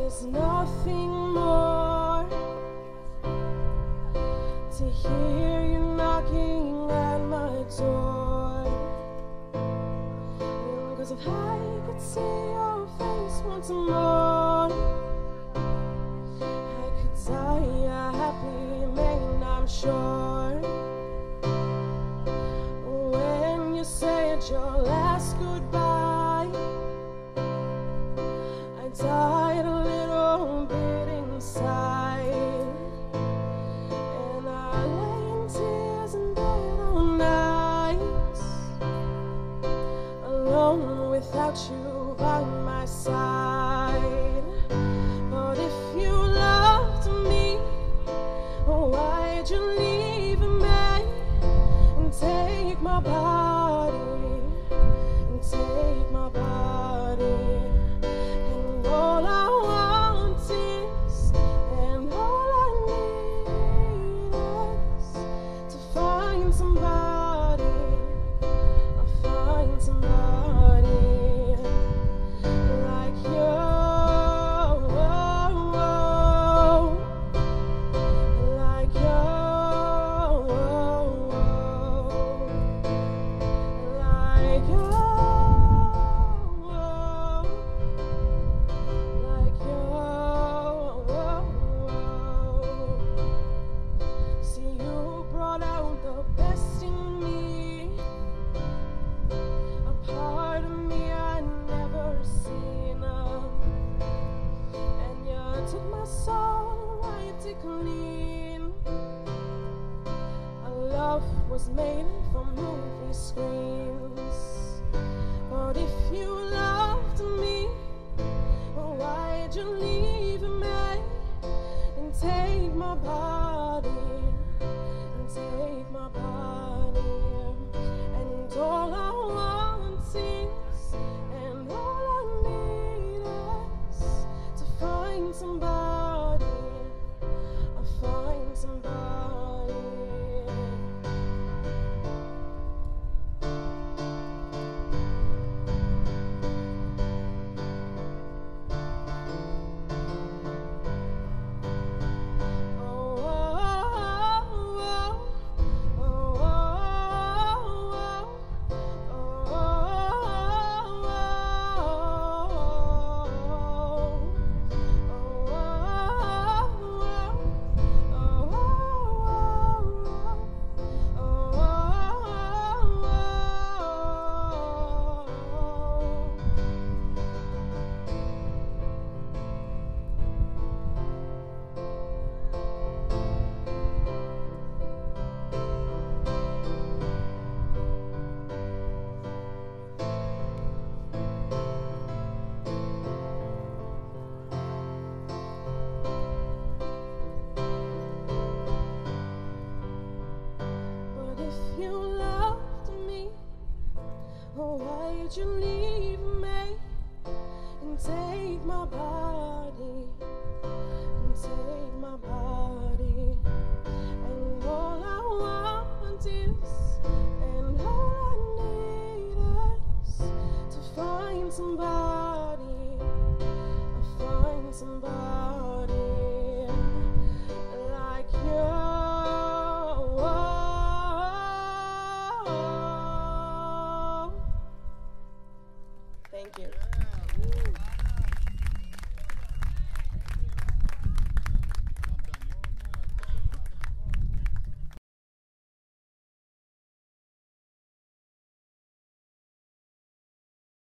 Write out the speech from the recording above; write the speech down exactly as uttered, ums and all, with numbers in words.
There's nothing more to hear you knocking at my door. Cause if I could see your face once more, I could die a happy man, I'm sure. When you said your last goodbye, I died a little bit inside, and I lay in tears in bed all night, alone without you by my side. But if you loved me, why'd you leave me and take my body, and take my body? And all I want is, and all I need is to find somebody, I'll find somebody like you, like you, like you, like you. See, you brought out the best in me, a part of me I never seen, and you took my soul, wiped it clean. Our love was made for movie screens. But if you loved me, why'd you leave me and take my body, and take my body? And all I want is, and all I need is to find somebody, I'll find somebody. But if you loved me, why'd you leave me and take my body, and take my body? And all I want is, and all I need is to find somebody, I'll find somebody like you. Thank you.